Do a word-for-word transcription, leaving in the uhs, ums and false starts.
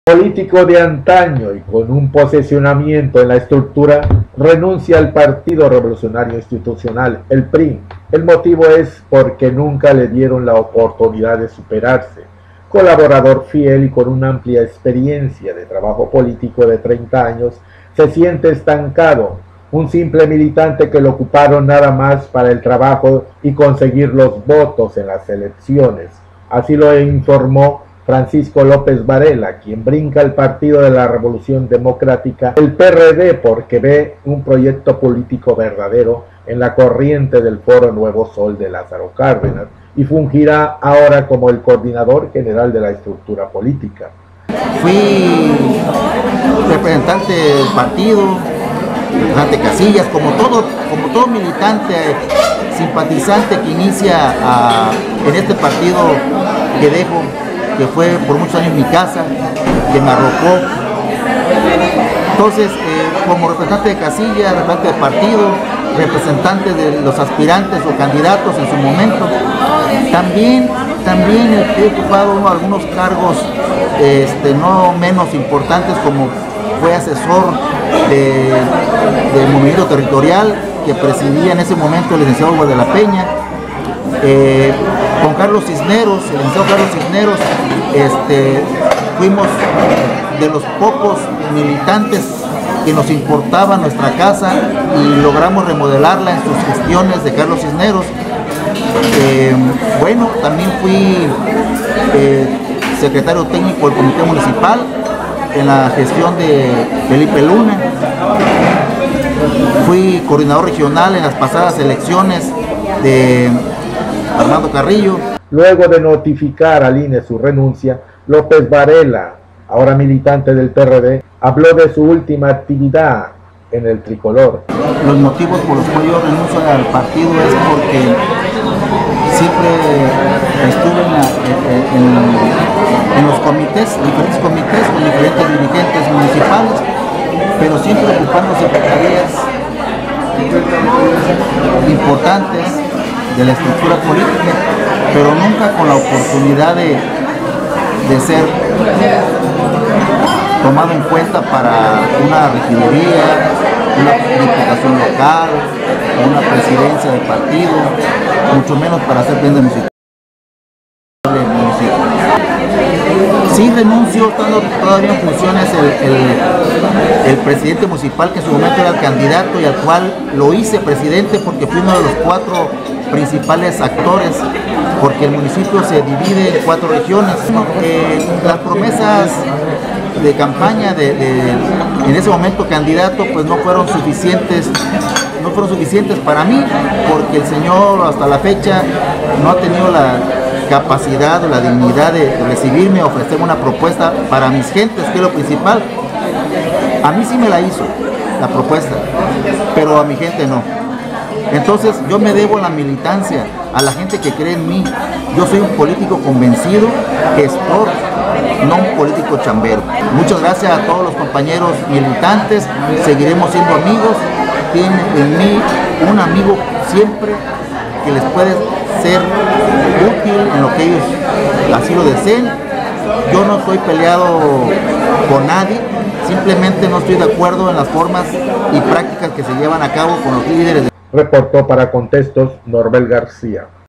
Político de antaño y con un posicionamiento en la estructura, renuncia al Partido Revolucionario Institucional, el P R I. El motivo es porque nunca le dieron la oportunidad de superarse. Colaborador fiel y con una amplia experiencia de trabajo político de treinta años, se siente estancado, un simple militante que lo ocuparon nada más para el trabajo y conseguir los votos en las elecciones. Así lo informó Francisco López Varela, quien brinca al Partido de la Revolución Democrática, el P R D, porque ve un proyecto político verdadero en la corriente del Foro Nuevo Sol de Lázaro Cárdenas, y fungirá ahora como el coordinador general de la estructura política. Fui representante del partido, representante de casillas, como todo, como todo militante, simpatizante que inicia a, en este partido que dejo, que fue por muchos años mi casa, que me arropó. Entonces, eh, como representante de casilla, representante de partido, representante de los aspirantes o candidatos en su momento, también, también he ocupado algunos cargos este, no menos importantes, como fue asesor de, del movimiento territorial que presidía en ese momento el licenciado Hugo de la Peña. Eh, con Carlos Cisneros, el licenciado Carlos Cisneros, este, fuimos de los pocos militantes que nos importaba nuestra casa y logramos remodelarla en sus gestiones de Carlos Cisneros. Eh, bueno, también fui eh, secretario técnico del Comité Municipal en la gestión de Felipe Luna. Fui coordinador regional en las pasadas elecciones de Armando Carrillo. Luego de notificar al I N E su renuncia, López Varela, ahora militante del P R D, habló de su última actividad en el tricolor. Los motivos por los cuales yo renuncio al partido es porque siempre estuve en, la, en, en los comités, diferentes comités con diferentes dirigentes municipales, pero siempre ocupando secretarías importantes de la estructura política, pero nunca con la oportunidad de, de ser tomado en cuenta para una regiduría, una diputación local, una presidencia de partido, mucho menos para ser bien de municipio. Sí renuncio, estando todavía en funciones el, el, el presidente municipal, que en su momento era el candidato y al cual lo hice presidente porque fui uno de los cuatro principales actores, porque el municipio se divide en cuatro regiones. Eh, las promesas de campaña de, de en ese momento candidato pues no fueron suficientes no fueron suficientes para mí, porque el señor hasta la fecha no ha tenido la capacidad o la dignidad de, de recibirme, ofrecerme una propuesta para mis gentes, que es lo principal. A mí sí me la hizo la propuesta, pero a mi gente no. Entonces yo me debo a la militancia, a la gente que cree en mí. Yo soy un político convencido, gestor, no un político chambero. Muchas gracias a todos los compañeros militantes, seguiremos siendo amigos. Tienen en mí un amigo siempre que les puede ser útil en lo que ellos así lo deseen. Yo no estoy peleado con nadie, simplemente no estoy de acuerdo en las formas y prácticas que se llevan a cabo con los líderes. Reportó para Contextos Norbel García.